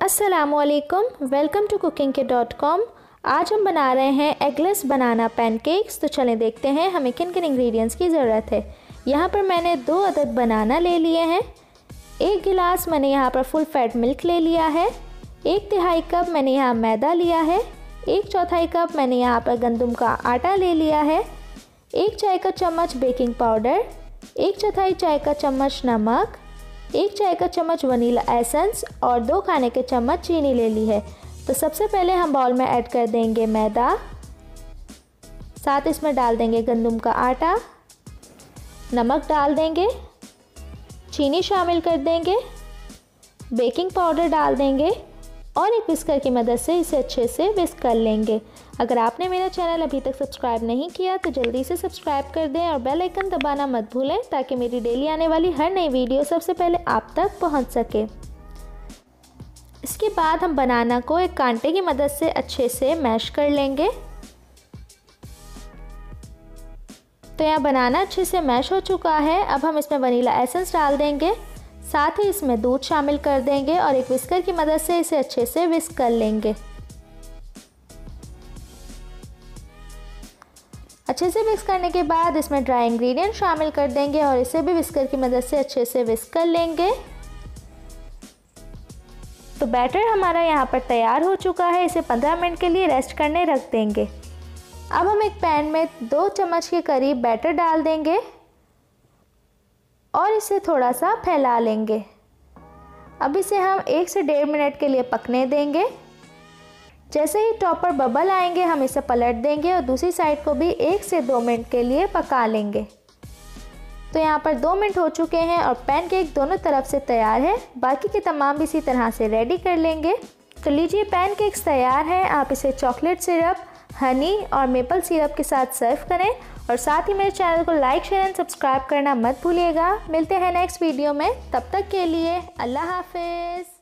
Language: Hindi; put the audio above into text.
अस्सलामुअलैकुम, वेलकम टू KooKingK.com। आज हम बना रहे हैं एगलेस बनाना पैनकेक्स। तो चलें देखते हैं हमें किन किन इंग्रेडिएंट्स की ज़रूरत है। यहाँ पर मैंने 2 अदद बनाना ले लिए हैं। 1 गिलास मैंने यहाँ पर फुल फैट मिल्क ले लिया है। 1/3 कप मैंने यहाँ मैदा लिया है। 1/4 कप मैंने यहाँ पर गंदम का आटा ले लिया है। 1 चाय का चम्मच बेकिंग पाउडर, 1/4 चाय का चम्मच नमक, 1 चाय का चम्मच वनीला एसेंस और 2 खाने के चम्मच चीनी ले ली है। तो सबसे पहले हम बाउल में ऐड कर देंगे मैदा, साथ इसमें डाल देंगे गंदम का आटा, नमक डाल देंगे, चीनी शामिल कर देंगे, बेकिंग पाउडर डाल देंगे और एक विस्कर की मदद से इसे अच्छे से विस्क कर लेंगे। अगर आपने मेरा चैनल अभी तक सब्सक्राइब नहीं किया तो जल्दी से सब्सक्राइब कर दें और बेल आइकन दबाना मत भूलें ताकि मेरी डेली आने वाली हर नई वीडियो सबसे पहले आप तक पहुंच सके। इसके बाद हम बनाना को एक कांटे की मदद से अच्छे से मैश कर लेंगे। तो यहाँ बनाना अच्छे से मैश हो चुका है। अब हम इसमें वनीला एसेंस डाल देंगे, साथ ही इसमें दूध शामिल कर देंगे और एक विस्कर की मदद से इसे अच्छे से विस्क कर लेंगे। अच्छे से विस्क करने के बाद इसमें ड्राई इंग्रेडिएंट शामिल कर देंगे और इसे भी विस्कर की मदद से अच्छे से विस्क कर लेंगे। तो बैटर हमारा यहाँ पर तैयार हो चुका है। इसे 15 मिनट के लिए रेस्ट करने रख देंगे। अब हम एक पैन में 2 चम्मच के करीब बैटर डाल देंगे और इसे थोड़ा सा फैला लेंगे। अब इसे हम 1 से 1.5 मिनट के लिए पकने देंगे। जैसे ही टॉप पर बबल आएंगे हम इसे पलट देंगे और दूसरी साइड को भी 1 से 2 मिनट के लिए पका लेंगे। तो यहाँ पर 2 मिनट हो चुके हैं और पैनकेक दोनों तरफ से तैयार है। बाकी के तमाम भी इसी तरह से रेडी कर लेंगे। तो लीजिए पैनकेक्स तैयार है। आप इसे चॉकलेट सिरप, हनी और मेपल सिरप के साथ सर्व करें और साथ ही मेरे चैनल को लाइक, शेयर एंड सब्सक्राइब करना मत भूलिएगा। मिलते हैं नेक्स्ट वीडियो में, तब तक के लिए अल्लाह हाफिज़।